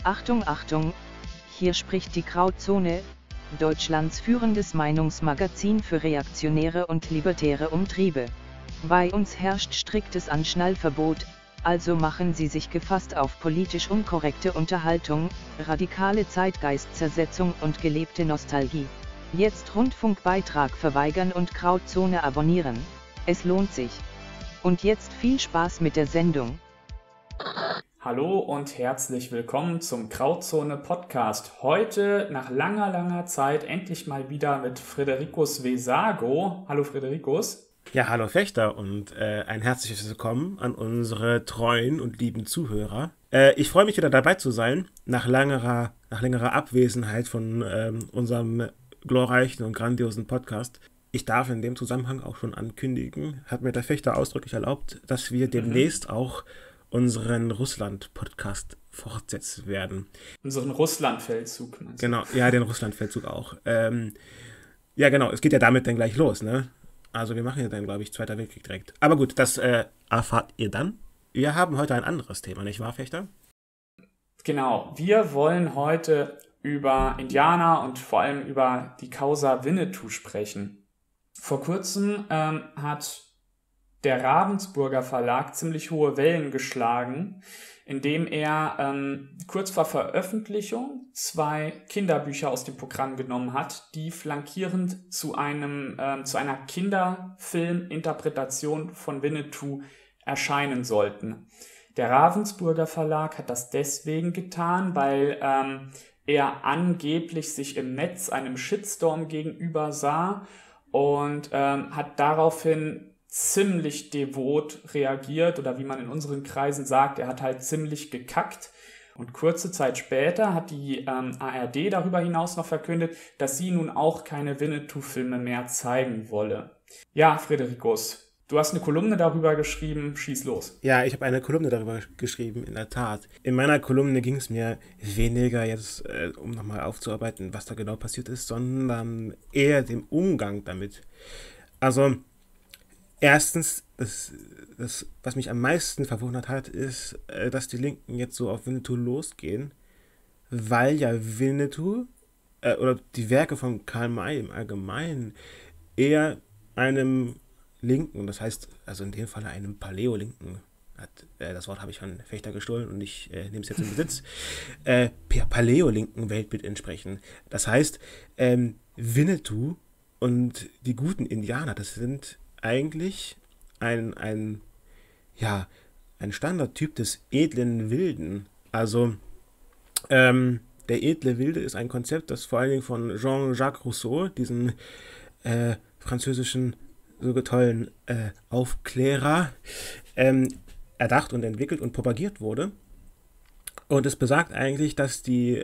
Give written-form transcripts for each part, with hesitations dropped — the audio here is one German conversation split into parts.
Achtung, Achtung! Hier spricht die Grauzone, Deutschlands führendes Meinungsmagazin für reaktionäre und libertäre Umtriebe. Bei uns herrscht striktes Anschnallverbot, also machen Sie sich gefasst auf politisch unkorrekte Unterhaltung, radikale Zeitgeistzersetzung und gelebte Nostalgie. Jetzt Rundfunkbeitrag verweigern und Grauzone abonnieren. Es lohnt sich. Und jetzt viel Spaß mit der Sendung. Hallo und herzlich willkommen zum Grauzone Podcast. Heute nach langer Zeit endlich mal wieder mit Fredericus Vesago. Hallo Fredericus. Ja, hallo Fechter und ein herzliches Willkommen an unsere treuen und lieben Zuhörer. Ich freue mich wieder dabei zu sein, nach längerer Abwesenheit von unserem glorreichen und grandiosen Podcast. Ich darf in dem Zusammenhang auch schon ankündigen, hat mir der Fechter ausdrücklich erlaubt, dass wir demnächst auch unseren Russland-Podcast fortsetzen werden. Unseren Russland-Feldzug. Genau, ja, den Russland-Feldzug auch. Ja, genau, es geht ja damit dann gleich los, ne? Also wir machen ja dann, glaube ich, Zweiter Weltkrieg direkt. Aber gut, das erfahrt ihr dann. Wir haben heute ein anderes Thema, nicht wahr, Fechter? Genau, wir wollen heute über Indianer und vor allem über die Causa Winnetou sprechen. Vor kurzem hat der Ravensburger Verlag ziemlich hohe Wellen geschlagen, indem er kurz vor Veröffentlichung 2 Kinderbücher aus dem Programm genommen hat, die flankierend zu einer Kinderfilminterpretation von Winnetou erscheinen sollten. Der Ravensburger Verlag hat das deswegen getan, weil er angeblich sich im Netz einem Shitstorm gegenüber sah und hat daraufhin ziemlich devot reagiert, oder wie man in unseren Kreisen sagt, er hat halt ziemlich gekackt. Und kurze Zeit später hat die ARD darüber hinaus noch verkündet, dass sie nun auch keine Winnetou-Filme mehr zeigen wolle. Ja, Fredericus, du hast eine Kolumne darüber geschrieben, schieß los. Ja, ich habe eine Kolumne darüber geschrieben, in der Tat. In meiner Kolumne ging es mir weniger jetzt, um nochmal aufzuarbeiten, was da genau passiert ist, sondern eher dem Umgang damit. Also, erstens, das, was mich am meisten verwundert hat, ist, dass die Linken jetzt so auf Winnetou losgehen, weil ja Winnetou oder die Werke von Karl May im Allgemeinen eher einem Linken, das heißt, also in dem Fall einem Paläolinken, das Wort habe ich von Fechter gestohlen und ich nehme es jetzt in Besitz, Paläolinken Weltbild entsprechen. Das heißt, Winnetou und die guten Indianer, das sind eigentlich ein Standardtyp des edlen Wilden. Also der edle Wilde ist ein Konzept, das vor allen Dingen von Jean-Jacques Rousseau, diesen französischen so tollen Aufklärer, erdacht und entwickelt und propagiert wurde. Und es besagt eigentlich, dass die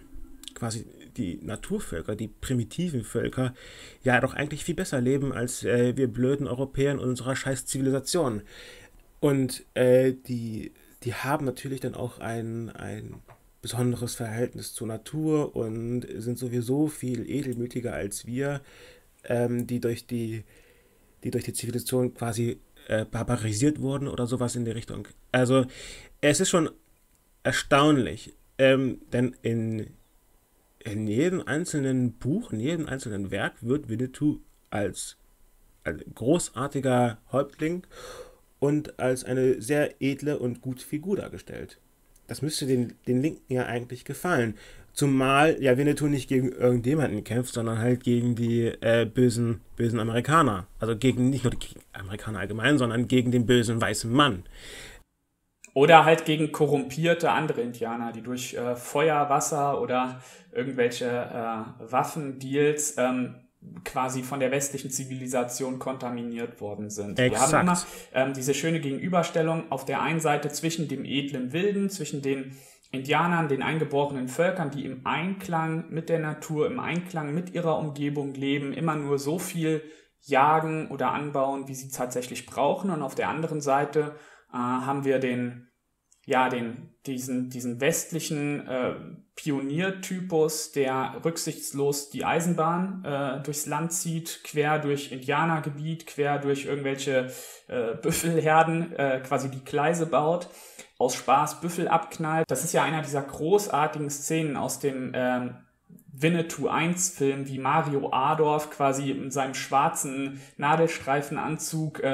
Naturvölker, die primitiven Völker, ja doch eigentlich viel besser leben als wir blöden Europäer in unserer scheiß Zivilisation. Und die haben natürlich dann auch ein besonderes Verhältnis zur Natur und sind sowieso viel edelmütiger als wir, die durch die Zivilisation quasi barbarisiert wurden oder sowas in die Richtung. Also es ist schon erstaunlich, denn in jedem einzelnen Buch, in jedem einzelnen Werk wird Winnetou als ein großartiger Häuptling und als eine sehr edle und gute Figur dargestellt. Das müsste den Linken ja eigentlich gefallen. Zumal ja Winnetou nicht gegen irgendjemanden kämpft, sondern halt gegen die bösen Amerikaner. Also nicht nur die Amerikaner allgemein, sondern gegen den bösen weißen Mann. Oder halt gegen korrumpierte andere Indianer, die durch Feuer, Wasser oder irgendwelche Waffendeals quasi von der westlichen Zivilisation kontaminiert worden sind. Exakt. Wir haben immer diese schöne Gegenüberstellung auf der einen Seite zwischen dem edlen Wilden, zwischen den Indianern, den eingeborenen Völkern, die im Einklang mit der Natur, im Einklang mit ihrer Umgebung leben, immer nur so viel jagen oder anbauen, wie sie tatsächlich brauchen. Und auf der anderen Seite haben wir den diesen westlichen Pioniertypus, der rücksichtslos die Eisenbahn durchs Land zieht, quer durch Indianergebiet, quer durch irgendwelche Büffelherden, quasi die Gleise baut, aus Spaß Büffel abknallt. Das ist ja einer dieser großartigen Szenen aus dem Winnetou 1-Film, wie Mario Adorf quasi in seinem schwarzen Nadelstreifenanzug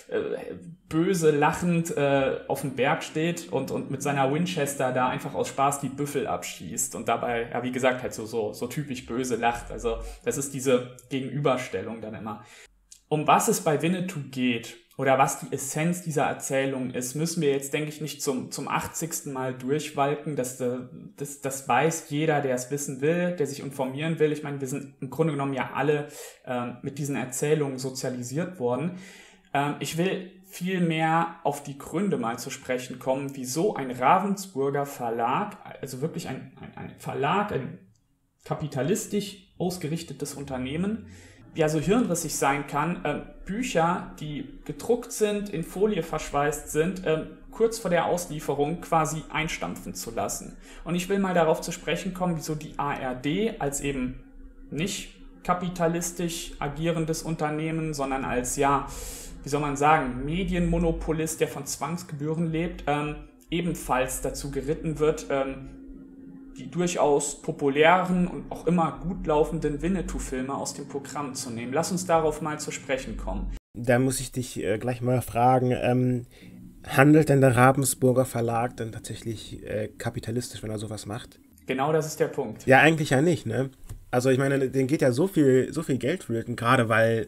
böse lachend auf dem Berg steht und mit seiner Winchester da einfach aus Spaß die Büffel abschießt und dabei, ja wie gesagt, halt so typisch böse lacht. Also das ist diese Gegenüberstellung dann immer. Um was es bei Winnetou geht oder was die Essenz dieser Erzählung ist, müssen wir jetzt, denke ich, nicht zum 80. Mal durchwalken. Das weiß jeder, der es wissen will, der sich informieren will. Ich meine, wir sind im Grunde genommen ja alle mit diesen Erzählungen sozialisiert worden. Ich will viel mehr auf die Gründe mal zu sprechen kommen, wieso ein Ravensburger Verlag, also wirklich ein Verlag, ein kapitalistisch ausgerichtetes Unternehmen, ja so hirnrissig sein kann, Bücher, die gedruckt sind, in Folie verschweißt sind, kurz vor der Auslieferung quasi einstampfen zu lassen. Und ich will mal darauf zu sprechen kommen, wieso die ARD als eben nicht kapitalistisch agierendes Unternehmen, sondern als, ja, wie soll man sagen, Medienmonopolist, der von Zwangsgebühren lebt, ebenfalls dazu geritten wird, die durchaus populären und auch immer gut laufenden Winnetou-Filme aus dem Programm zu nehmen. Lass uns darauf mal zu sprechen kommen. Da muss ich dich gleich mal fragen, handelt denn der Ravensburger Verlag denn tatsächlich kapitalistisch, wenn er sowas macht? Genau das ist der Punkt. Ja, eigentlich ja nicht, ne? Also ich meine, denen geht ja so viel Geld flöten, gerade weil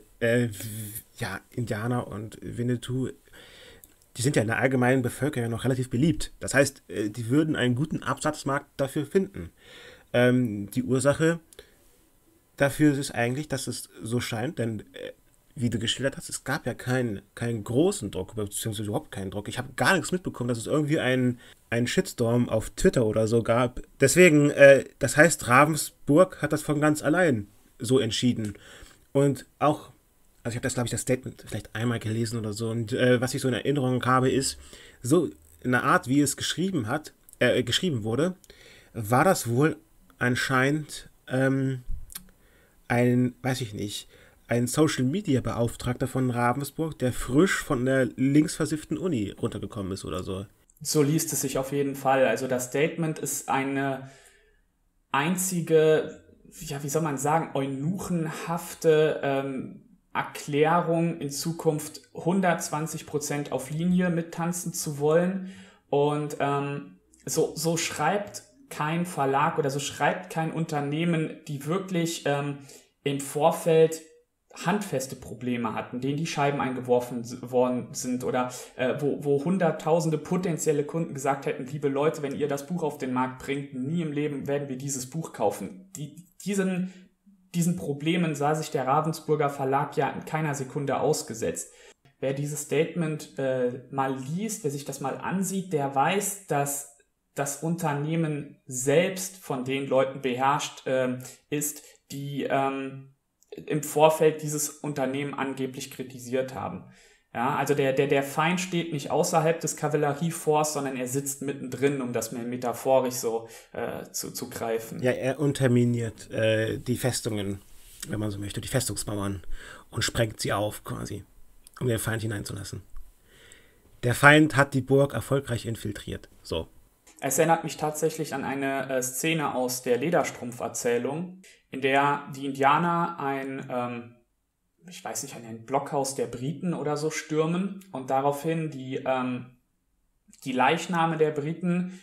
Indianer und Winnetou, die sind ja in der allgemeinen Bevölkerung noch relativ beliebt. Das heißt, die würden einen guten Absatzmarkt dafür finden. Die Ursache dafür ist eigentlich, dass es so scheint, denn wie du geschildert hast, es gab ja keinen großen Druck, beziehungsweise überhaupt keinen Druck. Ich habe gar nichts mitbekommen, dass es irgendwie einen Shitstorm auf Twitter oder so gab. Deswegen, das heißt, Ravensburg hat das von ganz allein so entschieden. Und auch, also ich habe das, glaube ich, das Statement vielleicht einmal gelesen oder so. Und was ich so in Erinnerung habe, ist, so in der Art, wie es geschrieben wurde, war das wohl anscheinend ein Social-Media-Beauftragter von Ravensburg, der frisch von der linksversifften Uni runtergekommen ist oder so. So liest es sich auf jeden Fall. Also das Statement ist eine einzige, ja, wie soll man sagen, eunuchenhafte Erklärung, in Zukunft 120% auf Linie mittanzen zu wollen. Und so schreibt kein Verlag oder so schreibt kein Unternehmen, die wirklich im Vorfeld handfeste Probleme hatten, denen die Scheiben eingeworfen worden sind oder wo hunderttausende potenzielle Kunden gesagt hätten, liebe Leute, wenn ihr das Buch auf den Markt bringt, nie im Leben werden wir dieses Buch kaufen. Diesen Problemen sah sich der Ravensburger Verlag ja in keiner Sekunde ausgesetzt. Wer dieses Statement mal liest, wer sich das mal ansieht, der weiß, dass das Unternehmen selbst von den Leuten beherrscht ist, die im Vorfeld dieses Unternehmen angeblich kritisiert haben. Ja, also der Feind steht nicht außerhalb des Kavallerieforts, sondern er sitzt mittendrin, um das metaphorisch so zu greifen. Ja, er unterminiert die Festungen, wenn man so möchte, die Festungsmauern und sprengt sie auf quasi, um den Feind hineinzulassen. Der Feind hat die Burg erfolgreich infiltriert. So. Es erinnert mich tatsächlich an eine Szene aus der Lederstrumpf-Erzählung, in der die Indianer ein Blockhaus der Briten oder so stürmen und daraufhin die Leichname der Briten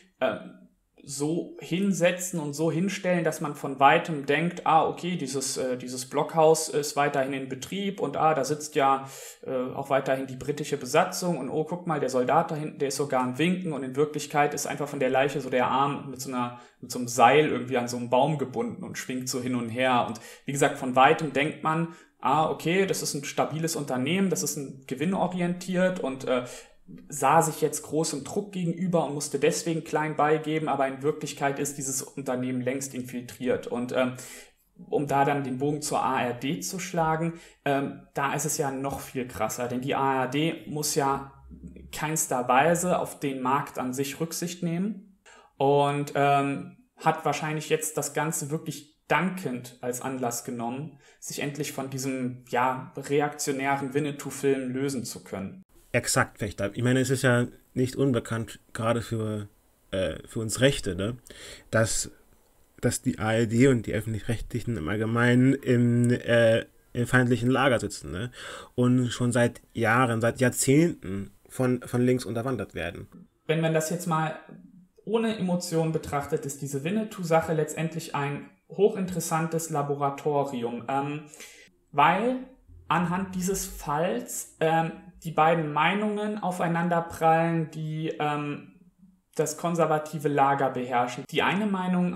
so hinsetzen und so hinstellen, dass man von Weitem denkt, okay, dieses Blockhaus ist weiterhin in Betrieb und da sitzt ja auch weiterhin die britische Besatzung und guck mal, der Soldat da hinten, der ist sogar am Winken und in Wirklichkeit ist einfach von der Leiche so der Arm mit so einem Seil irgendwie an so einem Baum gebunden und schwingt so hin und her und wie gesagt, von Weitem denkt man, okay, das ist ein stabiles Unternehmen, das ist ein gewinnorientiert und sah sich jetzt großem Druck gegenüber und musste deswegen klein beigeben, aber in Wirklichkeit ist dieses Unternehmen längst infiltriert. Und um da dann den Bogen zur ARD zu schlagen, da ist es ja noch viel krasser, denn die ARD muss ja keinster Weise auf den Markt an sich Rücksicht nehmen und hat wahrscheinlich jetzt das Ganze wirklich dankend als Anlass genommen, sich endlich von diesem reaktionären Winnetou-Film lösen zu können. Exakt, Fechter. Ich meine, es ist ja nicht unbekannt, gerade für uns Rechte, ne? dass die ARD und die Öffentlich-Rechtlichen im Allgemeinen im feindlichen Lager sitzen, ne? Und schon seit Jahren, seit Jahrzehnten von links unterwandert werden. Wenn man das jetzt mal ohne Emotionen betrachtet, ist diese Winnetou-Sache letztendlich ein hochinteressantes Laboratorium, weil anhand dieses Falls die beiden Meinungen aufeinanderprallen, die das konservative Lager beherrschen. Die eine Meinung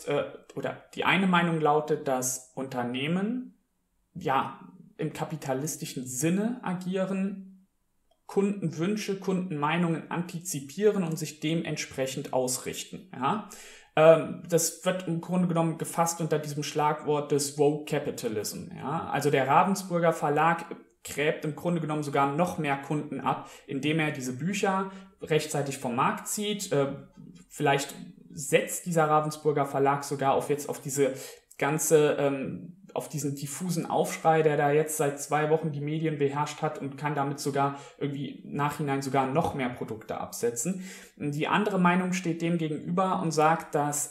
lautet, dass Unternehmen im kapitalistischen Sinne agieren, Kundenwünsche, Kundenmeinungen antizipieren und sich dementsprechend ausrichten. Ja? Das wird im Grunde genommen gefasst unter diesem Schlagwort des Woke Capitalism. Ja? Also der Ravensburger Verlag gräbt im Grunde genommen sogar noch mehr Kunden ab, indem er diese Bücher rechtzeitig vom Markt zieht. Vielleicht setzt dieser Ravensburger Verlag sogar auf diese ganze, auf diesen diffusen Aufschrei, der da jetzt seit 2 Wochen die Medien beherrscht hat und kann damit sogar irgendwie im Nachhinein sogar noch mehr Produkte absetzen. Die andere Meinung steht dem gegenüber und sagt, dass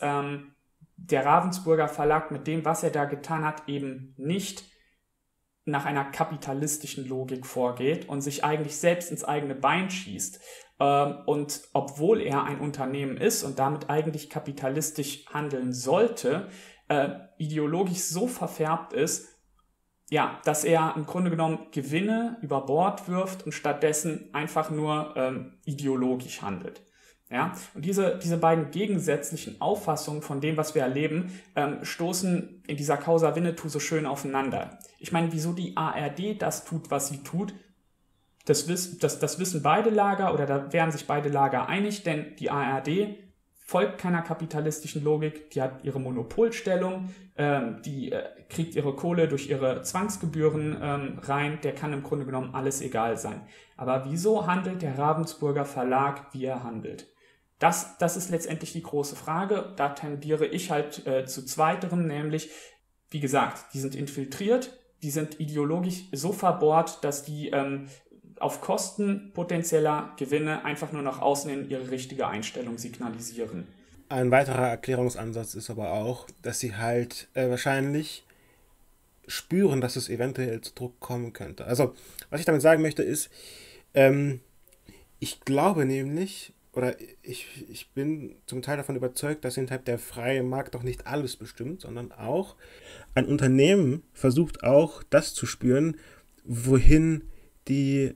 der Ravensburger Verlag mit dem, was er da getan hat, eben nicht nach einer kapitalistischen Logik vorgeht und sich eigentlich selbst ins eigene Bein schießt. Und obwohl er ein Unternehmen ist und damit eigentlich kapitalistisch handeln sollte, ideologisch so verfärbt ist, dass er im Grunde genommen Gewinne über Bord wirft und stattdessen einfach nur ideologisch handelt. Ja? Und diese beiden gegensätzlichen Auffassungen von dem, was wir erleben, stoßen in dieser Causa Winnetou so schön aufeinander. Ich meine, wieso die ARD das tut, was sie tut, das wissen beide Lager, oder da wären sich beide Lager einig, denn die ARD folgt keiner kapitalistischen Logik, die hat ihre Monopolstellung, die kriegt ihre Kohle durch ihre Zwangsgebühren rein, der kann im Grunde genommen alles egal sein. Aber wieso handelt der Ravensburger Verlag, wie er handelt? Das ist letztendlich die große Frage. Da tendiere ich halt zu zweiterem, nämlich, wie gesagt, die sind infiltriert, die sind ideologisch so verbohrt, dass die auf Kosten potenzieller Gewinne einfach nur nach außen in ihre richtige Einstellung signalisieren. Ein weiterer Erklärungsansatz ist aber auch, dass sie halt wahrscheinlich spüren, dass es eventuell zu Druck kommen könnte. Also, was ich damit sagen möchte ist, ich glaube nämlich, oder ich bin zum Teil davon überzeugt, dass hinter der freie Markt doch nicht alles bestimmt, sondern auch ein Unternehmen versucht auch das zu spüren, wohin die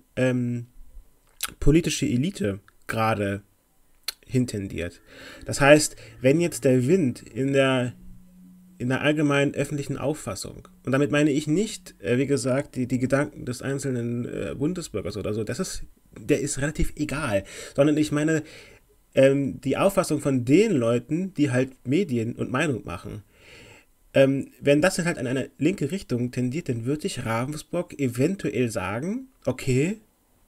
politische Elite gerade hintendiert. Das heißt, wenn jetzt der Wind in der allgemeinen öffentlichen Auffassung, und damit meine ich nicht, wie gesagt, die Gedanken des einzelnen Bundesbürgers oder so, der ist relativ egal, sondern ich meine die Auffassung von den Leuten, die halt Medien und Meinung machen. Wenn das dann halt in eine linke Richtung tendiert, dann würde ich Ravensburg eventuell sagen, okay,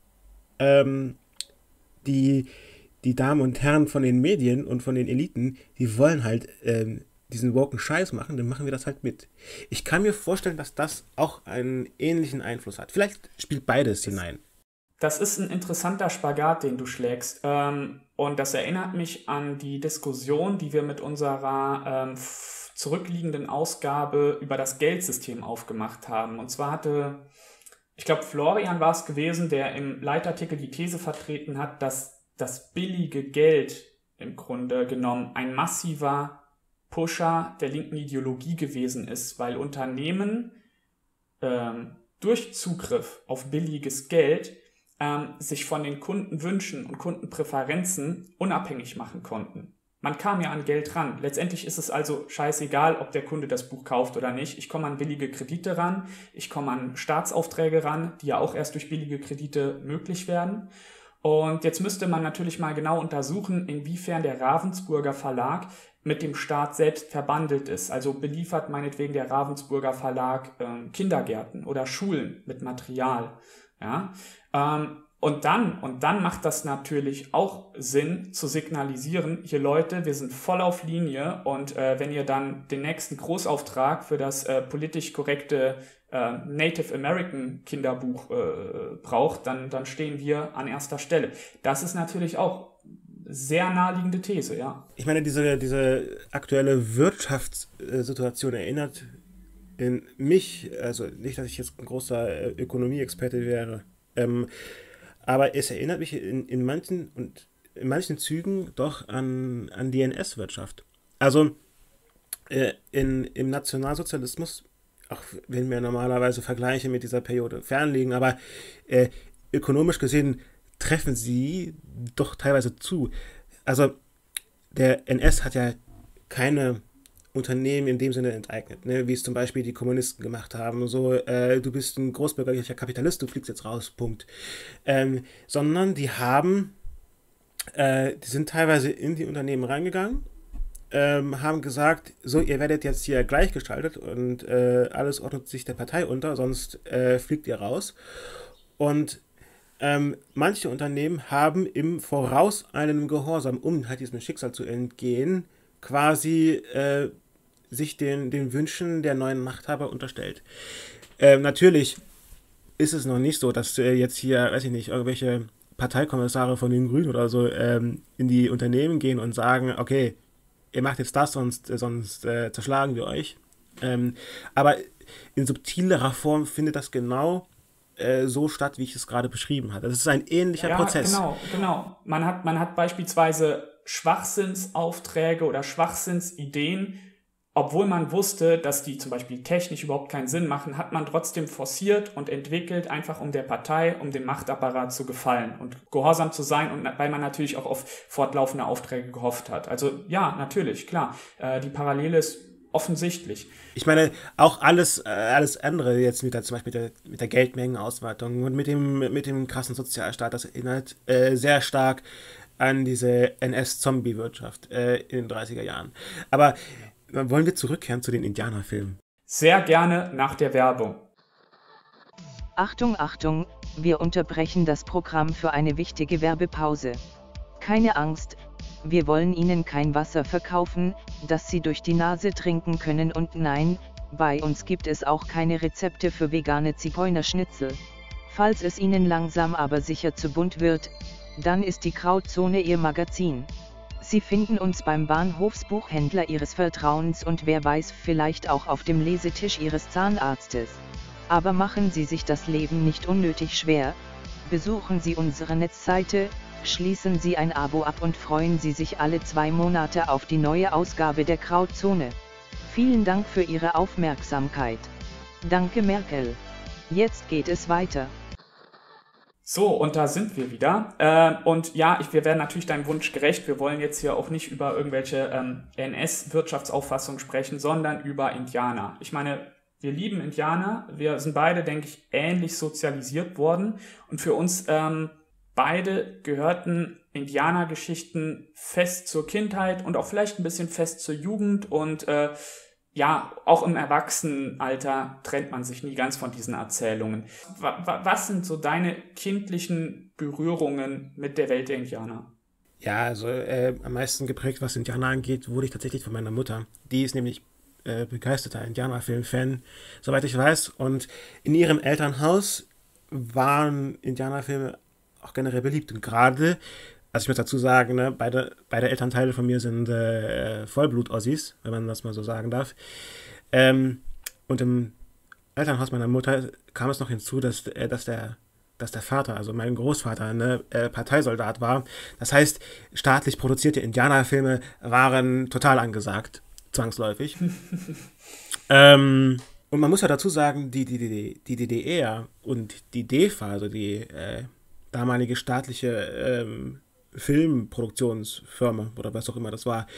die Damen und Herren von den Medien und von den Eliten, die wollen halt diesen woken Scheiß machen, dann machen wir das halt mit. Ich kann mir vorstellen, dass das auch einen ähnlichen Einfluss hat. Vielleicht spielt beides hinein. Das ist ein interessanter Spagat, den du schlägst. Und das erinnert mich an die Diskussion, die wir mit unserer zurückliegenden Ausgabe über das Geldsystem aufgemacht haben. Und zwar hatte, ich glaube, Florian war es gewesen, der im Leitartikel die These vertreten hat, dass das billige Geld im Grunde genommen ein massiver Pusher der linken Ideologie gewesen ist, weil Unternehmen durch Zugriff auf billiges Geld sich von den Kundenwünschen und Kundenpräferenzen unabhängig machen konnten. Man kam ja an Geld ran. Letztendlich ist es also scheißegal, ob der Kunde das Buch kauft oder nicht. Ich komme an billige Kredite ran, ich komme an Staatsaufträge ran, die ja auch erst durch billige Kredite möglich werden. Und jetzt müsste man natürlich mal genau untersuchen, inwiefern der Ravensburger Verlag mit dem Staat selbst verbandelt ist. Also beliefert meinetwegen der Ravensburger Verlag Kindergärten oder Schulen mit Material. Ja? Und dann macht das natürlich auch Sinn zu signalisieren, hier Leute, wir sind voll auf Linie und wenn ihr dann den nächsten Großauftrag für das politisch korrekte Native American Kinderbuch braucht, dann stehen wir an erster Stelle. Das ist natürlich auch sehr naheliegende These, ja. Ich meine, diese aktuelle Wirtschaftssituation erinnert in mich, also nicht, dass ich jetzt ein großer Ökonomieexperte wäre, aber es erinnert mich in manchen Zügen doch an die NS-Wirtschaft. Also im Nationalsozialismus, auch wenn wir normalerweise Vergleiche mit dieser Periode fernliegen, aber ökonomisch gesehen treffen sie doch teilweise zu. Also der NS hat ja keine Unternehmen in dem Sinne enteignet, ne? Wie es zum Beispiel die Kommunisten gemacht haben. So, du bist ein großbürgerlicher Kapitalist, du fliegst jetzt raus, Punkt. Sondern die sind teilweise in die Unternehmen reingegangen, haben gesagt, so, ihr werdet jetzt hier gleichgeschaltet und alles ordnet sich der Partei unter, sonst fliegt ihr raus. Und manche Unternehmen haben im vorauseilenden Gehorsam, um halt diesem Schicksal zu entgehen, quasi sich den Wünschen der neuen Machthaber unterstellt. Natürlich ist es noch nicht so, dass jetzt hier, weiß ich nicht, irgendwelche Parteikommissare von den Grünen oder so in die Unternehmen gehen und sagen, okay, ihr macht jetzt das, sonst zerschlagen wir euch. Aber in subtilerer Form findet das genau so statt, wie ich es gerade beschrieben habe. Das ist ein ähnlicher Prozess. Genau. Man hat beispielsweise Schwachsinnsaufträge oder Schwachsinnsideen, obwohl man wusste, dass die zum Beispiel technisch überhaupt keinen Sinn machen, hat man trotzdem forciert und entwickelt, einfach um der Partei, um dem Machtapparat zu gefallen und gehorsam zu sein und weil man natürlich auch auf fortlaufende Aufträge gehofft hat. Also ja, natürlich, klar. Die Parallele ist offensichtlich. Ich meine, auch alles andere jetzt zum Beispiel mit der Geldmengenausweitung und mit dem krassen Sozialstaat, das erinnert sehr stark an diese NS-Zombie-Wirtschaft in den 30er Jahren. Aber wollen wir zurückkehren zu den Indianerfilmen? Sehr gerne nach der Werbung. Achtung, Achtung, wir unterbrechen das Programm für eine wichtige Werbepause. Keine Angst, wir wollen Ihnen kein Wasser verkaufen, das Sie durch die Nase trinken können und nein, bei uns gibt es auch keine Rezepte für vegane Zigeunerschnitzel. Falls es Ihnen langsam aber sicher zu bunt wird, dann ist die Grauzone Ihr Magazin. Sie finden uns beim Bahnhofsbuchhändler Ihres Vertrauens und wer weiß vielleicht auch auf dem Lesetisch Ihres Zahnarztes. Aber machen Sie sich das Leben nicht unnötig schwer, besuchen Sie unsere Netzseite, schließen Sie ein Abo ab und freuen Sie sich alle 2 Monate auf die neue Ausgabe der Grauzone. Vielen Dank für Ihre Aufmerksamkeit. Danke Merkel. Jetzt geht es weiter. So, und da sind wir wieder. Und ja, wir werden natürlich deinem Wunsch gerecht. Wir wollen jetzt hier auch nicht über irgendwelche NS-Wirtschaftsauffassungen sprechen, sondern über Indianer. Ich meine, wir lieben Indianer. Wir sind beide, denke ich, ähnlich sozialisiert worden. Und für uns beide gehörten Indianergeschichten fest zur Kindheit und auch vielleicht ein bisschen fest zur Jugend. Und ja, auch im Erwachsenenalter trennt man sich nie ganz von diesen Erzählungen. Was sind so deine kindlichen Berührungen mit der Welt der Indianer? Ja, also am meisten geprägt, was Indianer angeht, wurde ich tatsächlich von meiner Mutter. Die ist nämlich begeisterter Indianerfilm-Fan, soweit ich weiß. Und in ihrem Elternhaus waren Indianerfilme auch generell beliebt. Und gerade, also ich muss dazu sagen, ne, beide Elternteile von mir sind Vollblut-Ossis, wenn man das mal so sagen darf. Und im Elternhaus meiner Mutter kam es noch hinzu, dass der Vater, also mein Großvater, Parteisoldat war. Das heißt, staatlich produzierte Indianerfilme waren total angesagt, zwangsläufig. Und man muss ja dazu sagen, die DDR und die DEFA, also die damalige staatliche Filmproduktionsfirma oder was auch immer das war,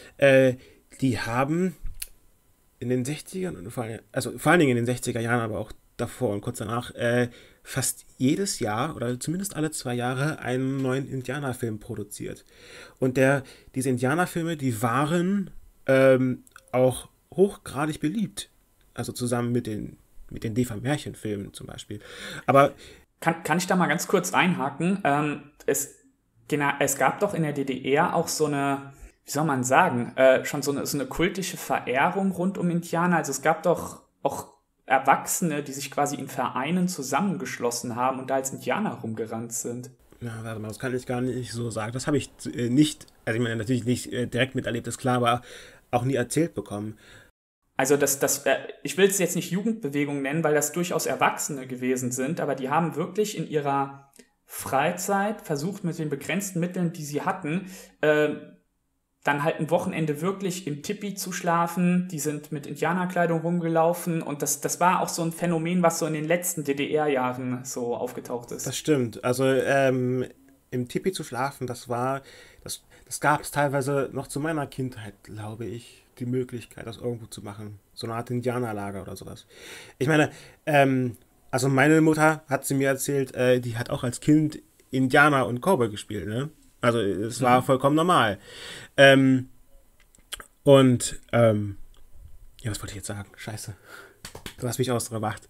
die haben in den 60ern, vor allen Dingen in den 60er Jahren, aber auch davor und kurz danach, fast jedes Jahr oder zumindest alle 2 Jahre einen neuen Indianerfilm produziert. Und diese Indianerfilme, die waren auch hochgradig beliebt. Also zusammen mit den DEFA-Märchenfilmen zum Beispiel. Aber Kann ich da mal ganz kurz einhaken? Es gab doch in der DDR auch so eine, wie soll man sagen, schon so eine kultische Verehrung rund um Indianer. Also es gab doch auch Erwachsene, die sich quasi in Vereinen zusammengeschlossen haben und da als Indianer rumgerannt sind. Ja, warte mal, das kann ich gar nicht so sagen. Das habe ich nicht, also ich meine natürlich nicht direkt miterlebt, ist klar, aber auch nie erzählt bekommen. Also ich will es jetzt nicht Jugendbewegung nennen, weil das durchaus Erwachsene gewesen sind, aber die haben wirklich in ihrer Freizeit versucht, mit den begrenzten Mitteln, die sie hatten, dann halt ein Wochenende wirklich im Tipi zu schlafen. Die sind mit Indianerkleidung rumgelaufen und das war auch so ein Phänomen, was so in den letzten DDR-Jahren so aufgetaucht ist. Das stimmt. Also im Tipi zu schlafen, das gab es teilweise noch zu meiner Kindheit, glaube ich, die Möglichkeit, das irgendwo zu machen. So eine Art Indianerlager oder sowas. Ich meine, also meine Mutter hat sie mir erzählt, die hat auch als Kind Indianer und Cowboy gespielt, ne? Also es war vollkommen normal. Ja, was wollte ich jetzt sagen? Scheiße. Du hast mich ausgemacht.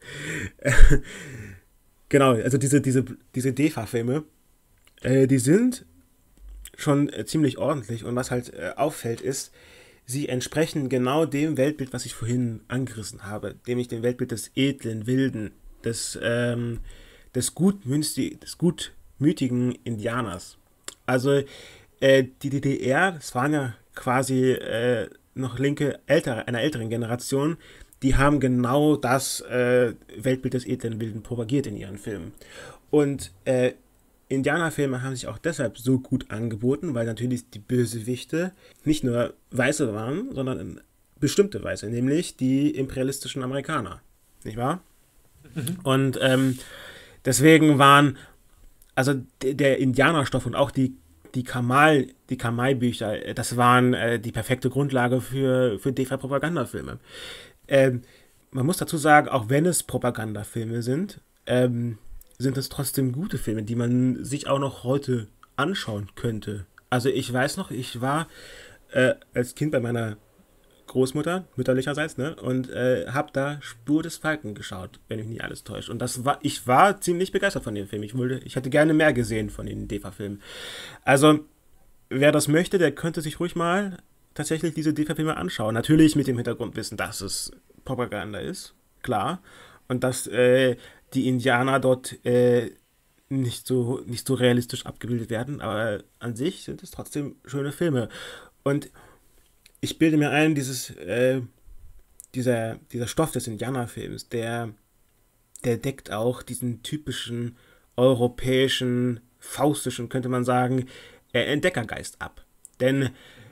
Genau, also diese DEFA-Filme, die sind schon ziemlich ordentlich. Und was halt auffällt ist, sie entsprechen genau dem Weltbild, was ich vorhin angerissen habe. Nämlich dem Weltbild des edlen, wilden, des gutmütigen Indianers. Also die DDR, das waren ja quasi noch Linke einer älteren Generation, die haben genau das Weltbild des edlen Wilden propagiert in ihren Filmen. Und Indianerfilme haben sich auch deshalb so gut angeboten, weil natürlich die Bösewichte nicht nur Weiße waren, sondern bestimmte Weiße, nämlich die imperialistischen Amerikaner. Nicht wahr? Mhm. Und deswegen waren also der Indianerstoff und auch die Kamai-Bücher, das waren die perfekte Grundlage für DEFA-Propagandafilme. Man muss dazu sagen, auch wenn es Propagandafilme sind es trotzdem gute Filme, die man sich auch noch heute anschauen könnte. Also ich weiß noch, ich war als Kind bei meiner Großmutter, mütterlicherseits, ne, und habe da Spur des Falken geschaut, wenn mich nicht alles täuscht. Und ich war ziemlich begeistert von dem Film. Ich hätte gerne mehr gesehen von den DEFA-Filmen. Also, wer das möchte, der könnte sich ruhig mal tatsächlich diese DEFA-Filme anschauen. Natürlich mit dem Hintergrundwissen, dass es Propaganda ist, klar. Und dass die Indianer dort nicht so realistisch abgebildet werden. Aber an sich sind es trotzdem schöne Filme. Und ich bilde mir ein, dieser Stoff des Indianerfilms, der deckt auch diesen typischen europäischen, faustischen, könnte man sagen, Entdeckergeist ab. Denn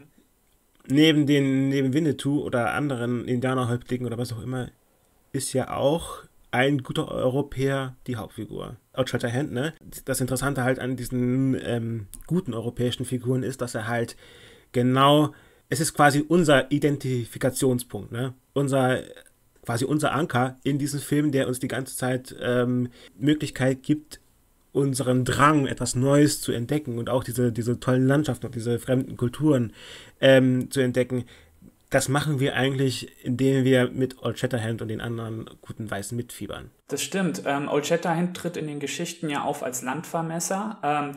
neben Winnetou oder anderen Indianerhäuptlingen oder was auch immer, ist ja auch ein guter Europäer die Hauptfigur. Old Shatterhand, ne? Das Interessante halt an diesen guten europäischen Figuren ist, dass er halt genau, es ist quasi unser Identifikationspunkt, ne? Unser Anker in diesem Film, der uns die ganze Zeit Möglichkeit gibt, unseren Drang, etwas Neues zu entdecken und auch diese tollen Landschaften und diese fremden Kulturen zu entdecken. Das machen wir eigentlich, indem wir mit Old Shatterhand und den anderen guten Weißen mitfiebern. Das stimmt. Old Shatterhand tritt in den Geschichten ja auf als Landvermesser,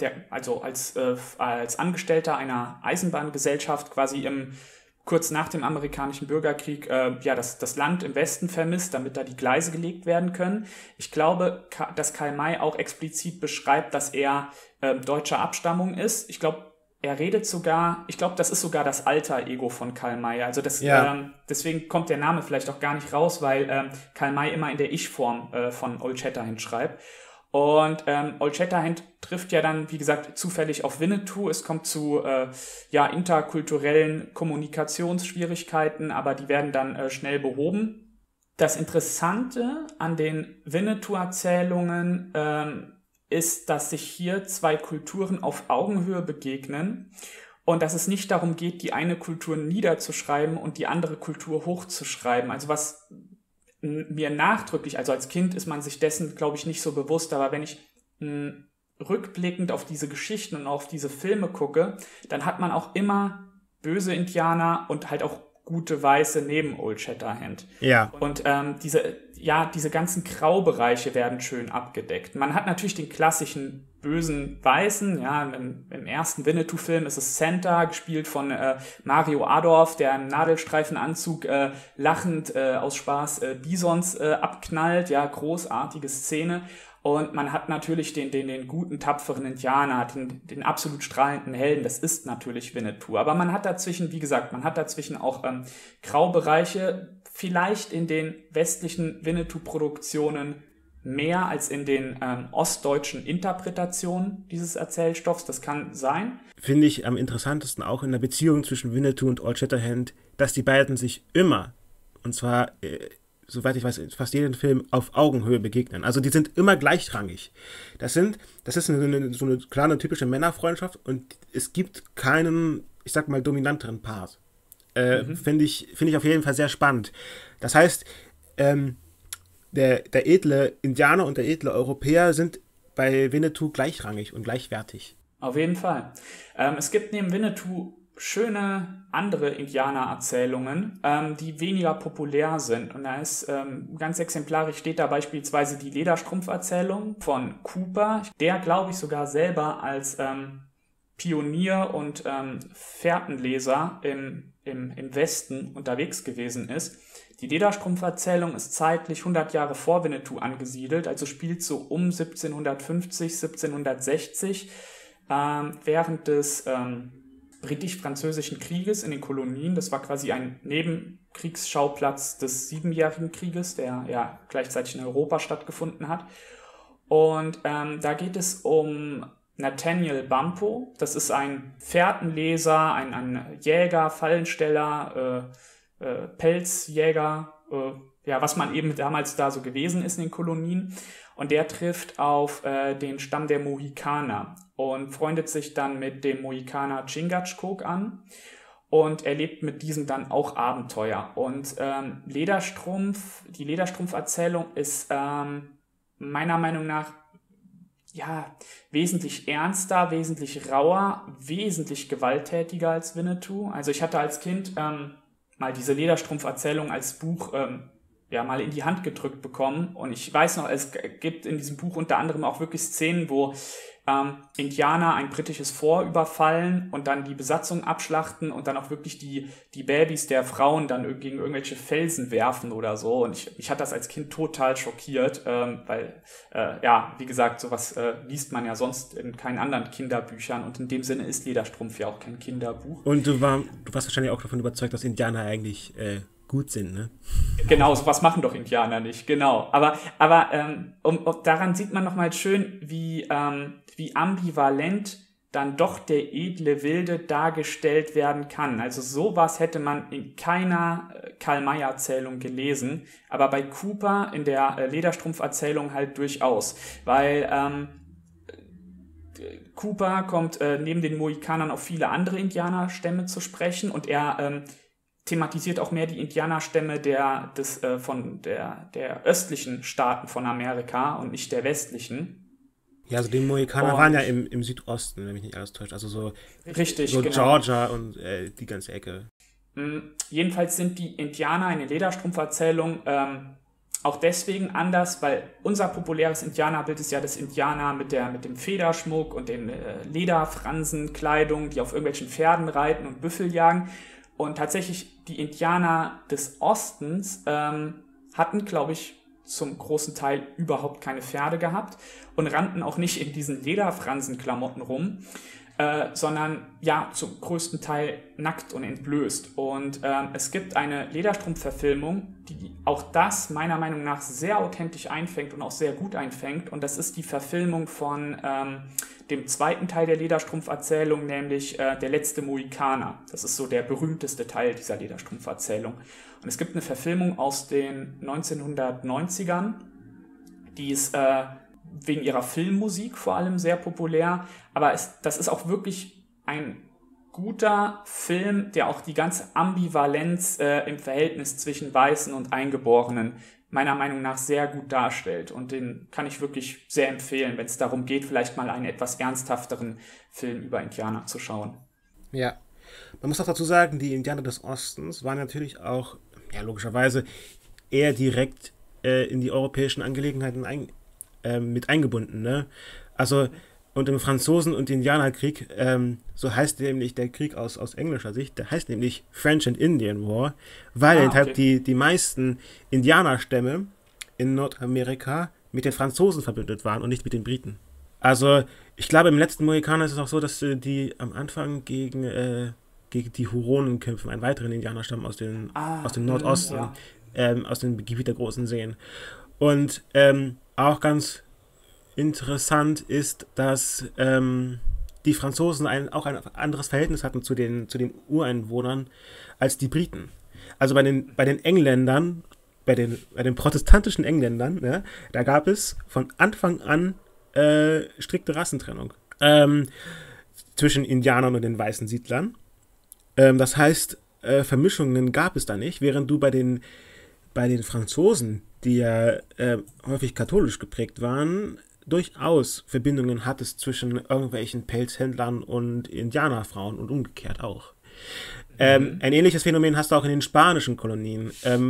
als Angestellter einer Eisenbahngesellschaft quasi kurz nach dem amerikanischen Bürgerkrieg das Land im Westen vermisst, damit da die Gleise gelegt werden können. Ich glaube, dass Karl May auch explizit beschreibt, dass er deutscher Abstammung ist. Ich glaube, das ist sogar das Alter-Ego von Karl May. Also deswegen kommt der Name vielleicht auch gar nicht raus, weil Karl May immer in der Ich-Form von Old Shatterhand schreibt. Und Old Shatterhand trifft ja dann, wie gesagt, zufällig auf Winnetou. Es kommt zu interkulturellen Kommunikationsschwierigkeiten, aber die werden dann schnell behoben. Das Interessante an den Winnetou-Erzählungen ist, dass sich hier zwei Kulturen auf Augenhöhe begegnen und dass es nicht darum geht, die eine Kultur niederzuschreiben und die andere Kultur hochzuschreiben. Also was mir nachdrücklich, also als Kind ist man sich dessen, glaube ich, nicht so bewusst, aber wenn ich rückblickend auf diese Geschichten und auf diese Filme gucke, dann hat man auch immer böse Indianer und halt auch gute Weiße neben Old Shatterhand. Ja. Und ja, diese ganzen Graubereiche werden schön abgedeckt. Man hat natürlich den klassischen bösen Weißen, ja, im ersten Winnetou-Film ist es Santa, gespielt von Mario Adorf, der im Nadelstreifenanzug lachend aus Spaß Bisons abknallt, ja, großartige Szene. Und man hat natürlich den guten, tapferen Indianer, den absolut strahlenden Helden, das ist natürlich Winnetou. Aber man hat dazwischen, wie gesagt, auch Graubereiche, vielleicht in den westlichen Winnetou-Produktionen mehr als in den ostdeutschen Interpretationen dieses Erzählstoffs, das kann sein. Finde ich am interessantesten auch in der Beziehung zwischen Winnetou und Old Shatterhand, dass die beiden sich immer, und zwar soweit ich weiß, in fast jedem Film auf Augenhöhe begegnen. Also die sind immer gleichrangig. Das ist so eine klare, typische Männerfreundschaft und es gibt keinen, ich sag mal, dominanteren Part. Finde ich auf jeden Fall sehr spannend. Das heißt, der edle Indianer und der edle Europäer sind bei Winnetou gleichrangig und gleichwertig. Auf jeden Fall. Es gibt neben Winnetou schöne andere Indianererzählungen, die weniger populär sind. Und da ist ganz exemplarisch steht da beispielsweise die Lederstrumpferzählung von Cooper, der, glaube ich, sogar selber als Pionier und Fährtenleser im Westen unterwegs gewesen ist. Die Lederstrumpferzählung ist zeitlich 100 Jahre vor Winnetou angesiedelt, also spielt so um 1750, 1760, während des britisch-französischen Krieges in den Kolonien. Das war quasi ein Nebenkriegsschauplatz des Siebenjährigen Krieges, der ja gleichzeitig in Europa stattgefunden hat. Und da geht es um Nathaniel Bumppo. Das ist ein Fährtenleser, ein Jäger, Fallensteller, Pelzjäger, was man eben damals da so gewesen ist in den Kolonien. Und der trifft auf den Stamm der Mohikaner und freundet sich dann mit dem Mohikaner Chingachgook an und erlebt mit diesem dann auch Abenteuer. Und die Lederstrumpferzählung ist meiner Meinung nach wesentlich ernster, wesentlich rauer, wesentlich gewalttätiger als Winnetou. Also ich hatte als Kind mal diese Lederstrumpferzählung als Buch mal in die Hand gedrückt bekommen. Und ich weiß noch, es gibt in diesem Buch unter anderem auch wirklich Szenen, wo Indianer ein britisches Fort überfallen und dann die Besatzung abschlachten und dann auch wirklich die Babys der Frauen dann gegen irgendwelche Felsen werfen oder so. Und ich hatte das als Kind total schockiert, weil, wie gesagt, sowas liest man ja sonst in keinen anderen Kinderbüchern. Und in dem Sinne ist Lederstrumpf ja auch kein Kinderbuch. Und du warst wahrscheinlich auch davon überzeugt, dass Indianer eigentlich gut sind, ne? Genau, sowas machen doch Indianer nicht, genau. Aber daran sieht man nochmal schön, wie ambivalent dann doch der edle Wilde dargestellt werden kann. Also sowas hätte man in keiner Karl-May-Erzählung gelesen, aber bei Cooper in der Lederstrumpf-Erzählung halt durchaus, weil Cooper kommt neben den Mohikanern auf viele andere Indianerstämme zu sprechen und er thematisiert auch mehr die Indianerstämme der östlichen Staaten von Amerika und nicht der westlichen. Ja, also die Mohikaner waren ja im Südosten, wenn mich nicht alles täuscht. Also so, richtig, so genau. Georgia und die ganze Ecke. Jedenfalls sind die Indianer in der Lederstrumpferzählung auch deswegen anders, weil unser populäres Indianerbild ist ja das Indianer mit dem Federschmuck und den Lederfransenkleidung, die auf irgendwelchen Pferden reiten und Büffel jagen. Und tatsächlich die Indianer des Ostens hatten, glaube ich, zum großen Teil überhaupt keine Pferde gehabt und rannten auch nicht in diesen Lederfransenklamotten rum, sondern ja zum größten Teil nackt und entblößt. Und es gibt eine Lederstrumpf-Verfilmung, die auch das meiner Meinung nach sehr authentisch einfängt und auch sehr gut einfängt. Und das ist die Verfilmung von dem zweiten Teil der Lederstrumpf-Erzählung, nämlich Der letzte Mohikaner. Das ist so der berühmteste Teil dieser Lederstrumpf-Erzählung. Und es gibt eine Verfilmung aus den 1990ern, die ist wegen ihrer Filmmusik vor allem sehr populär, aber das ist auch wirklich ein guter Film, der auch die ganze Ambivalenz im Verhältnis zwischen Weißen und Eingeborenen meiner Meinung nach sehr gut darstellt. Und den kann ich wirklich sehr empfehlen, wenn es darum geht, vielleicht mal einen etwas ernsthafteren Film über Indianer zu schauen. Ja, man muss auch dazu sagen, die Indianer des Ostens waren natürlich auch, ja logischerweise, eher direkt in die europäischen Angelegenheiten mit eingebunden. Ne? Also, und im Franzosen- und Indianerkrieg, so heißt nämlich der Krieg aus englischer Sicht, der heißt nämlich French and Indian War, weil die meisten Indianerstämme in Nordamerika mit den Franzosen verbündet waren und nicht mit den Briten. Also, ich glaube, im letzten Mohikaner ist es auch so, dass die am Anfang gegen die Huronen kämpfen, einen weiteren Indianerstamm aus dem Nordosten, aus dem Gebiet der großen Seen. Und auch ganz interessant ist, dass die Franzosen auch ein anderes Verhältnis hatten zu den Ureinwohnern als die Briten. Also bei den Engländern, bei den protestantischen Engländern, ne, da gab es von Anfang an strikte Rassentrennung zwischen Indianern und den weißen Siedlern. Das heißt, Vermischungen gab es da nicht, während du bei den Franzosen, die ja häufig katholisch geprägt waren, durchaus Verbindungen hattest zwischen irgendwelchen Pelzhändlern und Indianerfrauen und umgekehrt auch. Ein ähnliches Phänomen hast du auch in den spanischen Kolonien.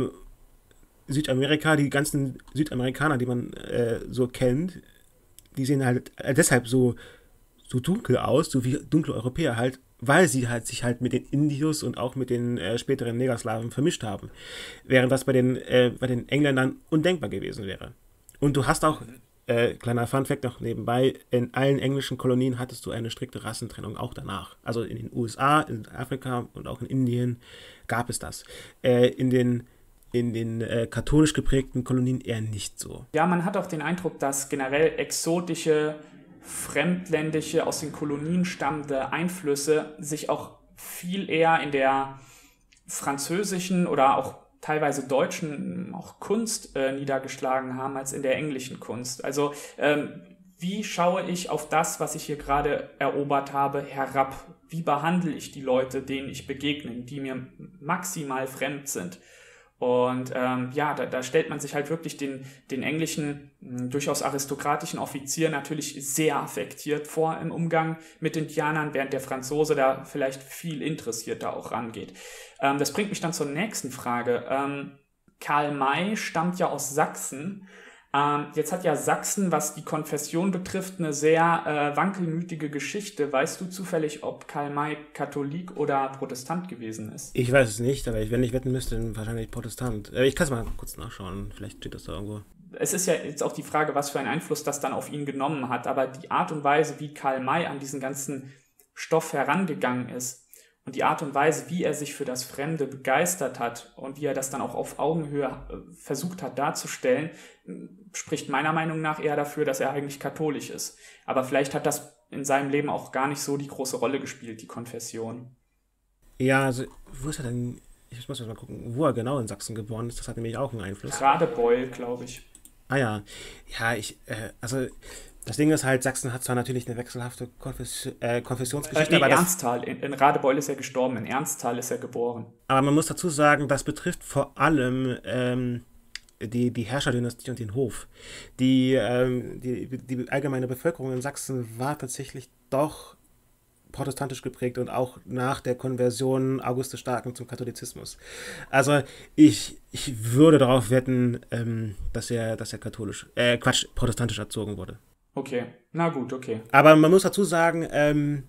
Südamerika, die ganzen Südamerikaner, die man so kennt, die sehen halt deshalb so dunkel aus, so wie dunkle Europäer halt, weil sie halt sich halt mit den Indios und auch mit den späteren Negerslawen vermischt haben. Während das bei den Engländern undenkbar gewesen wäre. Und du hast auch, kleiner Funfact noch nebenbei, in allen englischen Kolonien hattest du eine strikte Rassentrennung, auch danach. Also in den USA, in Afrika und auch in Indien gab es das. In den katholisch geprägten Kolonien eher nicht so. Ja, man hat auch den Eindruck, dass generell exotische, fremdländische, aus den Kolonien stammende Einflüsse sich auch viel eher in der französischen oder auch teilweise deutschen auch Kunst niedergeschlagen haben als in der englischen Kunst. Also wie schaue ich auf das, was ich hier gerade erobert habe, herab? Wie behandle ich die Leute, denen ich begegne, die mir maximal fremd sind? Und da stellt man sich halt wirklich den englischen, durchaus aristokratischen Offizier natürlich sehr affektiert vor im Umgang mit Indianern, während der Franzose da vielleicht viel interessierter auch rangeht. Das bringt mich dann zur nächsten Frage. Karl May stammt ja aus Sachsen. Jetzt hat ja Sachsen, was die Konfession betrifft, eine sehr wankelmütige Geschichte. Weißt du zufällig, ob Karl May Katholik oder Protestant gewesen ist? Ich weiß es nicht, aber wenn ich wetten müsste, dann wahrscheinlich Protestant. Ich kann es mal kurz nachschauen, vielleicht steht das da irgendwo. Es ist ja jetzt auch die Frage, was für einen Einfluss das dann auf ihn genommen hat, aber die Art und Weise, wie Karl May an diesen ganzen Stoff herangegangen ist und die Art und Weise, wie er sich für das Fremde begeistert hat und wie er das dann auch auf Augenhöhe versucht hat darzustellen, spricht meiner Meinung nach eher dafür, dass er eigentlich katholisch ist. Aber vielleicht hat das in seinem Leben auch gar nicht so die große Rolle gespielt, die Konfession. Ja, also, wo ist er denn? Ich muss mal gucken, wo er genau in Sachsen geboren ist. Das hat nämlich auch einen Einfluss. Radebeul, glaube ich. Ah ja. Ja, also das Ding ist halt, Sachsen hat zwar natürlich eine wechselhafte Konfessionsgeschichte, aber Ernsthal. In Radebeul ist er gestorben, in Ernsthal ist er geboren. Aber man muss dazu sagen, das betrifft vor allem die Herrscherdynastie und den Hof. Die allgemeine Bevölkerung in Sachsen war tatsächlich doch protestantisch geprägt und auch nach der Konversion August des Starken zum Katholizismus. Also ich würde darauf wetten, dass er protestantisch erzogen wurde. Okay, na gut, okay. Aber man muss dazu sagen,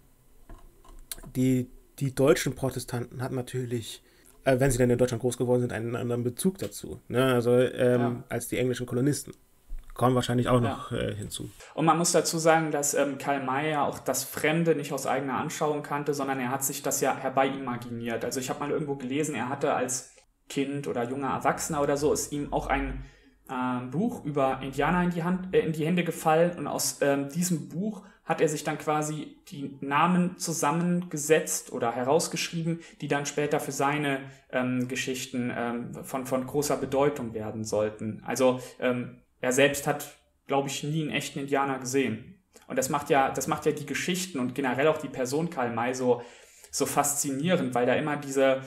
die deutschen Protestanten hatten natürlich, wenn sie dann in Deutschland groß geworden sind, einen anderen Bezug dazu. Ne? Also als die englischen Kolonisten. Kommen wahrscheinlich auch noch hinzu. Und man muss dazu sagen, dass Karl May ja auch das Fremde nicht aus eigener Anschauung kannte, sondern er hat sich das ja herbeiimaginiert. Also ich habe mal irgendwo gelesen, er hatte als Kind oder junger Erwachsener oder so, ist ihm auch ein Buch über Indianer in die Hände gefallen und aus diesem Buch hat er sich dann quasi die Namen zusammengesetzt oder herausgeschrieben, die dann später für seine Geschichten von großer Bedeutung werden sollten. Also er selbst hat, glaube ich, nie einen echten Indianer gesehen. Und das macht ja die Geschichten und generell auch die Person Karl May so faszinierend, weil da immer diese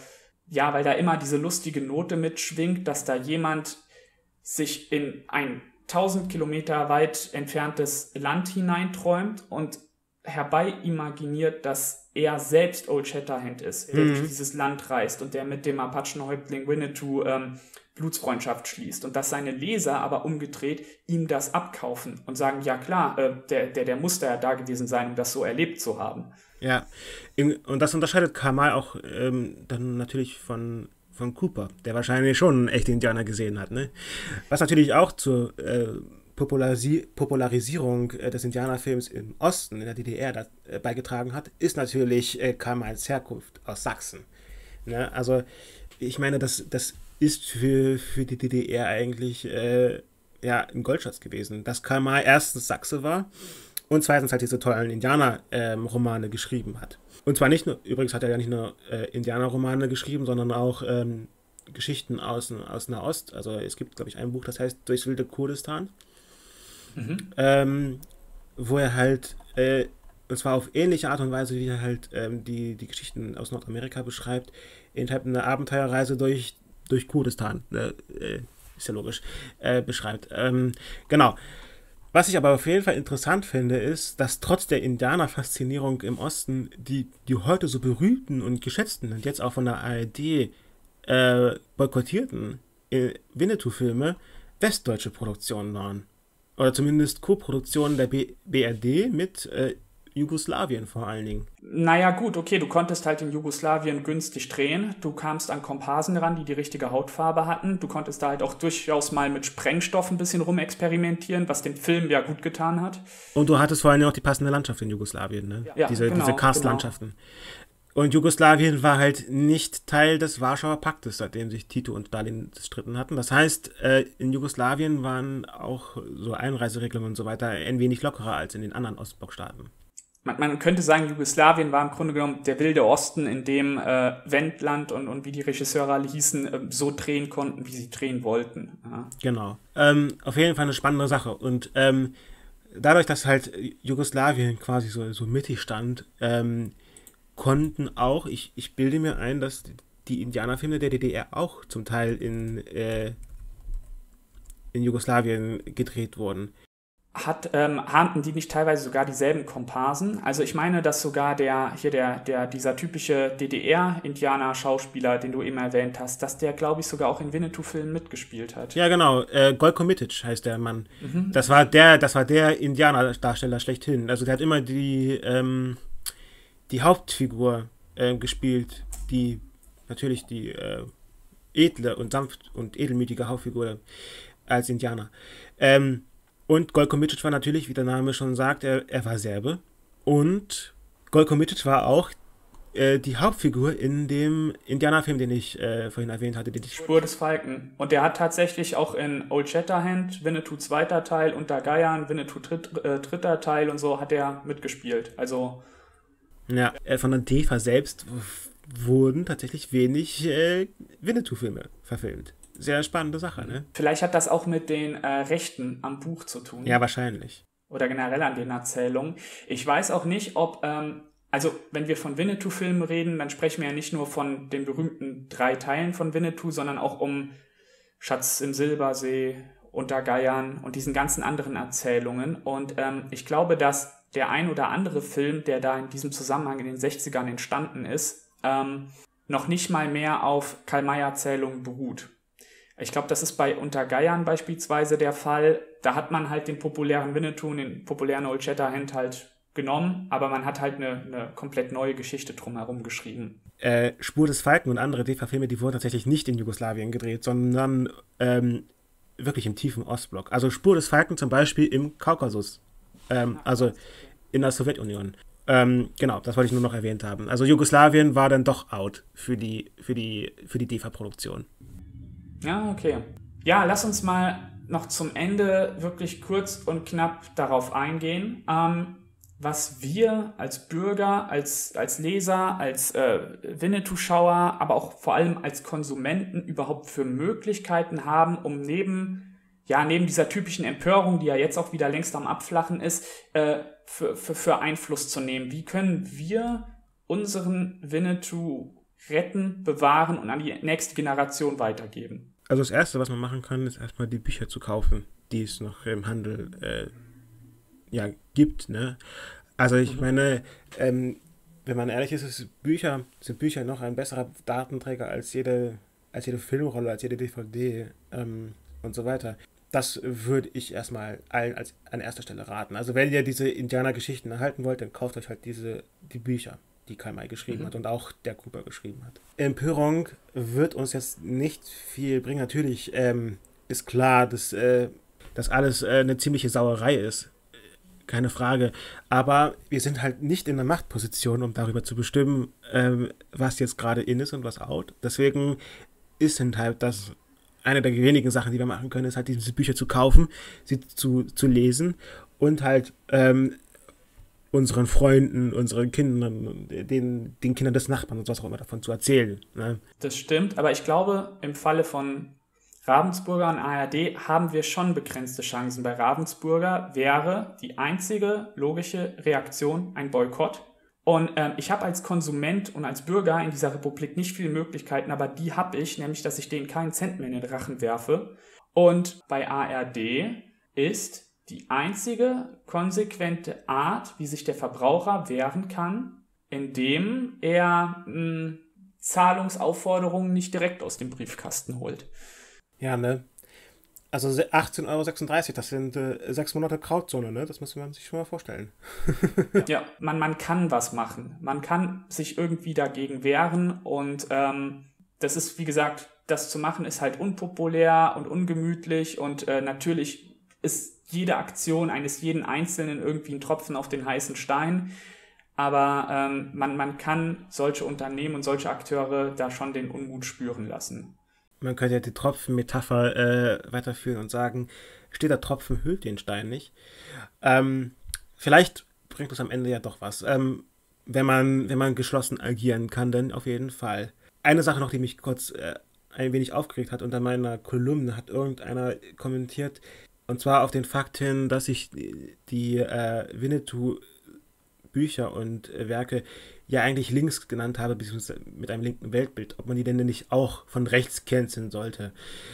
lustige Note mitschwingt, dass da jemand sich in ein 1000 Kilometer weit entferntes Land hineinträumt und herbeiimaginiert, dass er selbst Old Shatterhand ist, der durch dieses Land reist und der mit dem Apachenhäuptling Winnetou Blutsfreundschaft schließt und dass seine Leser aber umgedreht ihm das abkaufen und sagen, ja klar, der muss da ja da gewesen sein, um das so erlebt zu haben. Ja, und das unterscheidet Kamal auch dann natürlich von Cooper, der wahrscheinlich schon einen echten Indianer gesehen hat, ne? Was natürlich auch zur Popularisierung des Indianerfilms im Osten, in der DDR, beigetragen hat, ist natürlich Kamals Herkunft aus Sachsen. Ne? Also, ich meine, das ist für die DDR eigentlich ein Goldschatz gewesen, dass Kamal erstens Sachse war und zweitens halt diese tollen Indianer-Romane geschrieben hat. Und zwar nicht nur, übrigens hat er ja nicht nur Indianer-Romane geschrieben, sondern auch Geschichten aus Nahost. Also es gibt, glaube ich, ein Buch, das heißt Durchs wilde Kurdistan, wo er halt, und zwar auf ähnliche Art und Weise, wie er halt die Geschichten aus Nordamerika beschreibt, eben halt eine Abenteuerreise durch Kurdistan, ist ja logisch, beschreibt. Genau. Was ich aber auf jeden Fall interessant finde, ist, dass trotz der Indianer-Faszinierung im Osten die heute so berühmten und geschätzten und jetzt auch von der ARD boykottierten Winnetou-Filme westdeutsche Produktionen waren. Oder zumindest Co-Produktionen der BRD mit Jugoslawien vor allen Dingen. Naja gut, okay, du konntest halt in Jugoslawien günstig drehen, du kamst an Komparsen ran, die richtige Hautfarbe hatten, du konntest da halt auch durchaus mal mit Sprengstoff ein bisschen rumexperimentieren, was dem Film ja gut getan hat. Und du hattest vor allem auch die passende Landschaft in Jugoslawien, ne? Ja, diese Karstlandschaften. Genau. Und Jugoslawien war halt nicht Teil des Warschauer Paktes, seitdem sich Tito und Stalin gestritten hatten. Das heißt, in Jugoslawien waren auch so Einreiseregelungen und so weiter ein wenig lockerer als in den anderen Ostblockstaaten. Man könnte sagen, Jugoslawien war im Grunde genommen der wilde Osten, in dem Wendland und wie die Regisseure alle hießen, so drehen konnten, wie sie drehen wollten. Ja. Genau. Auf jeden Fall eine spannende Sache. Und dadurch, dass halt Jugoslawien quasi so mittig stand, konnten auch, ich bilde mir ein, dass die Indianerfilme der DDR auch zum Teil in Jugoslawien gedreht wurden. Hatten die nicht teilweise sogar dieselben Komparsen? Also ich meine, dass sogar dieser typische DDR-Indianer-Schauspieler, den du eben erwähnt hast, dass der, glaube ich, sogar auch in Winnetou-Filmen mitgespielt hat. Ja, genau. Gojko Mitic heißt der Mann. Das war der Indianer-Darsteller schlechthin. Also der hat immer die Hauptfigur gespielt, die natürlich die edle und sanft und edelmütige Hauptfigur als Indianer. Und Gojko Mitic war natürlich, wie der Name schon sagt, er war Serbe. Und Gojko Mitic war auch die Hauptfigur in dem Indianerfilm, den ich vorhin erwähnt hatte. Spur des Falken. Und der hat tatsächlich auch in Old Shatterhand, Winnetou 2. Teil, Unter Geiern, Winnetou 3. Teil und so hat er mitgespielt. Also ja, von der DEFA selbst wurden tatsächlich wenig Winnetou-Filme verfilmt. Sehr spannende Sache, ne? Vielleicht hat das auch mit den Rechten am Buch zu tun. Ja, wahrscheinlich. Oder generell an den Erzählungen. Ich weiß auch nicht, ob, also wenn wir von Winnetou-Filmen reden, dann sprechen wir ja nicht nur von den berühmten 3 Teilen von Winnetou, sondern auch um Schatz im Silbersee, Unter Geiern und diesen ganzen anderen Erzählungen. Und ich glaube, dass der ein oder andere Film, der da in diesem Zusammenhang in den 60ern entstanden ist, noch nicht mal mehr auf Karl-May-Erzählungen beruht. Ich glaube, das ist bei Unter Geiern beispielsweise der Fall. Da hat man halt den populären Winnetou und den populären Old Shatterhand halt genommen, aber man hat halt eine komplett neue Geschichte drumherum geschrieben. Spur des Falken und andere DEFA-Filme, die wurden tatsächlich nicht in Jugoslawien gedreht, sondern wirklich im tiefen Ostblock. Also Spur des Falken zum Beispiel im Kaukasus, also in der Sowjetunion. Genau, das wollte ich nur noch erwähnt haben. Also Jugoslawien war dann doch out für die DEFA-Produktion. Ja, okay. Ja, lass uns mal noch zum Ende wirklich kurz und knapp darauf eingehen, was wir als Bürger, als Leser, als Winnetou-Schauer, aber auch vor allem als Konsumenten überhaupt für Möglichkeiten haben, um neben dieser typischen Empörung, die ja jetzt auch wieder längst am Abflachen ist, für Einfluss zu nehmen. Wie können wir unseren Winnetou retten, bewahren und an die nächste Generation weitergeben? Also das Erste, was man machen kann, ist erstmal die Bücher zu kaufen, die es noch im Handel gibt. Ne? Also ich meine, wenn man ehrlich ist, sind Bücher noch ein besserer Datenträger als jede Filmrolle, als jede DVD und so weiter. Das würde ich erstmal allen an erster Stelle raten. Also wenn ihr diese Indianergeschichten erhalten wollt, dann kauft euch halt die Bücher, die Karl May geschrieben hat und auch der Cooper geschrieben hat. Empörung wird uns jetzt nicht viel bringen. Natürlich ist klar, dass alles eine ziemliche Sauerei ist. Keine Frage. Aber wir sind halt nicht in der Machtposition, um darüber zu bestimmen, was jetzt gerade in ist und was out. Deswegen ist halt das eine der wenigen Sachen, die wir machen können, ist halt diese Bücher zu kaufen, sie zu lesen und halt unseren Freunden, unseren Kindern, den Kindern des Nachbarn und was auch immer davon zu erzählen. Ne? Das stimmt, aber ich glaube, im Falle von Ravensburger und ARD haben wir schon begrenzte Chancen. Bei Ravensburger wäre die einzige logische Reaktion ein Boykott. Und ich habe als Konsument und als Bürger in dieser Republik nicht viele Möglichkeiten, aber die habe ich, nämlich, dass ich denen keinen Cent mehr in den Rachen werfe. Und bei ARD ist die einzige konsequente Art, wie sich der Verbraucher wehren kann, indem er Zahlungsaufforderungen nicht direkt aus dem Briefkasten holt. Ja, ne? Also 18,36 €, das sind 6 Monate Grauzone, ne? Das müsste man sich schon mal vorstellen. Ja, man kann was machen. Man kann sich irgendwie dagegen wehren und das ist, wie gesagt, das zu machen ist halt unpopulär und ungemütlich und natürlich ist jede Aktion eines jeden Einzelnen irgendwie ein Tropfen auf den heißen Stein. Aber man kann solche Unternehmen und solche Akteure da schon den Unmut spüren lassen. Man könnte ja die Tropfenmetapher weiterführen und sagen, steter Tropfen hüllt den Stein nicht. Vielleicht bringt es am Ende ja doch was. Wenn man geschlossen agieren kann, dann auf jeden Fall. Eine Sache noch, die mich kurz ein wenig aufgeregt hat, unter meiner Kolumne hat irgendeiner kommentiert, und zwar auf den Fakt hin, dass ich die Winnetou-Bücher und Werke ja eigentlich links genannt habe, beziehungsweise mit einem linken Weltbild, ob man die denn nicht auch von rechts canceln sollte.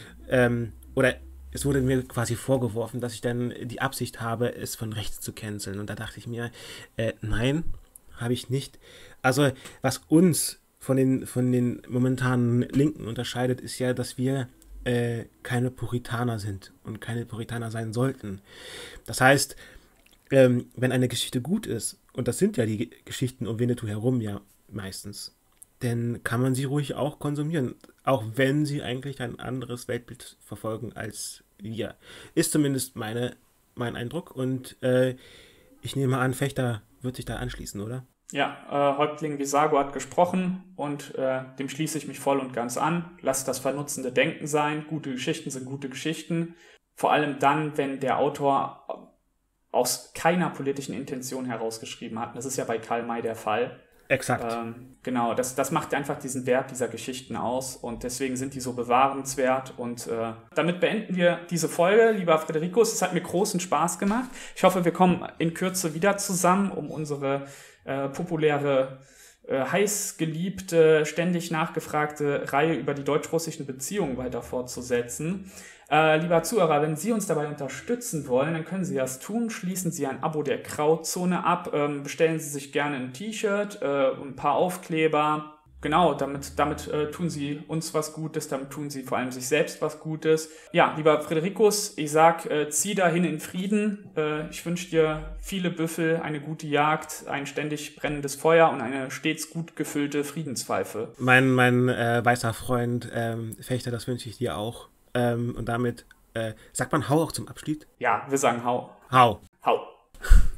Oder es wurde mir quasi vorgeworfen, dass ich dann die Absicht habe, es von rechts zu canceln. Und da dachte ich mir, nein, habe ich nicht. Also was uns von den momentanen Linken unterscheidet, ist ja, dass wir keine Puritaner sind und keine Puritaner sein sollten. Das heißt, wenn eine Geschichte gut ist, und das sind ja die Geschichten um Winnetou herum ja meistens, dann kann man sie ruhig auch konsumieren, auch wenn sie eigentlich ein anderes Weltbild verfolgen als wir. Ist zumindest mein Eindruck und ich nehme an, Fechter wird sich da anschließen, oder? Ja, Häuptling Visago hat gesprochen und dem schließe ich mich voll und ganz an. Lasst das vernutzende Denken sein. Gute Geschichten sind gute Geschichten. Vor allem dann, wenn der Autor aus keiner politischen Intention herausgeschrieben hat. Das ist ja bei Karl May der Fall. Exakt. Genau, das macht einfach diesen Wert dieser Geschichten aus und deswegen sind die so bewahrenswert und damit beenden wir diese Folge. Lieber Frederikus, es hat mir großen Spaß gemacht. Ich hoffe, wir kommen in Kürze wieder zusammen, um unsere populäre, heiß geliebte, ständig nachgefragte Reihe über die deutsch-russischen Beziehungen weiter fortzusetzen. Lieber Zuhörer, wenn Sie uns dabei unterstützen wollen, dann können Sie das tun. Schließen Sie ein Abo der Grauzone ab, bestellen Sie sich gerne ein T-Shirt, ein paar Aufkleber. Genau, damit tun Sie uns was Gutes, damit tun Sie vor allem sich selbst was Gutes. Ja, lieber Frederikus, ich sag, zieh dahin in Frieden. Ich wünsche dir viele Büffel, eine gute Jagd, ein ständig brennendes Feuer und eine stets gut gefüllte Friedenspfeife. Mein weißer Freund Fechter, das wünsche ich dir auch. Und damit sagt man Hau auch zum Abschied? Ja, wir sagen Hau. Hau. Hau.